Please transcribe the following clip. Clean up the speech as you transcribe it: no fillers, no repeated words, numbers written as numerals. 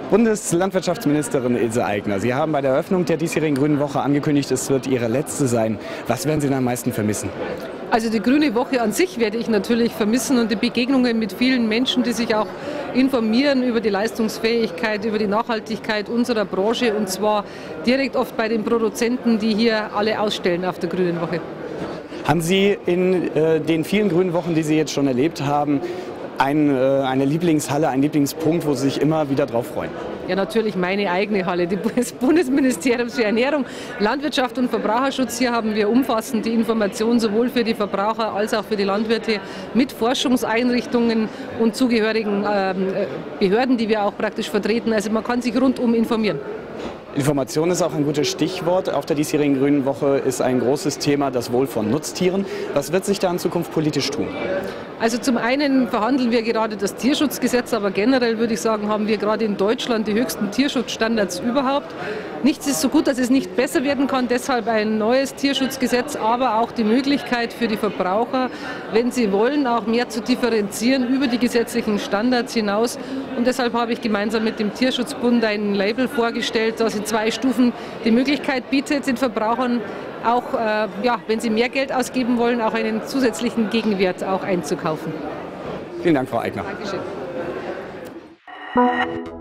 Bundeslandwirtschaftsministerin Ilse Aigner, Sie haben bei der Eröffnung der diesjährigen Grünen Woche angekündigt, es wird Ihre letzte sein. Was werden Sie denn am meisten vermissen? Also die Grüne Woche an sich werde ich natürlich vermissen und die Begegnungen mit vielen Menschen, die sich auch informieren über die Leistungsfähigkeit, über die Nachhaltigkeit unserer Branche, und zwar direkt oft bei den Produzenten, die hier alle ausstellen auf der Grünen Woche. Haben Sie in den vielen Grünen Wochen, die Sie jetzt schon erlebt haben, eine Lieblingshalle, einen Lieblingspunkt, wo Sie sich immer wieder drauf freuen? Ja, natürlich meine eigene Halle, das Bundesministerium für Ernährung, Landwirtschaft und Verbraucherschutz. Hier haben wir umfassend die Information sowohl für die Verbraucher als auch für die Landwirte mit Forschungseinrichtungen und zugehörigen Behörden, die wir auch praktisch vertreten. Also man kann sich rundum informieren. Information ist auch ein gutes Stichwort. Auf der diesjährigen Grünen Woche ist ein großes Thema das Wohl von Nutztieren. Was wird sich da in Zukunft politisch tun? Also zum einen verhandeln wir gerade das Tierschutzgesetz, aber generell würde ich sagen, haben wir gerade in Deutschland die höchsten Tierschutzstandards überhaupt. Nichts ist so gut, dass es nicht besser werden kann, deshalb ein neues Tierschutzgesetz, aber auch die Möglichkeit für die Verbraucher, wenn sie wollen, auch mehr zu differenzieren über die gesetzlichen Standards hinaus. Und deshalb habe ich gemeinsam mit dem Tierschutzbund ein Label vorgestellt, das in 2 Stufen die Möglichkeit bietet, den Verbrauchern auch, wenn sie mehr Geld ausgeben wollen, auch einen zusätzlichen Gegenwert auch einzukaufen. Vielen Dank, Frau Aigner. Dankeschön.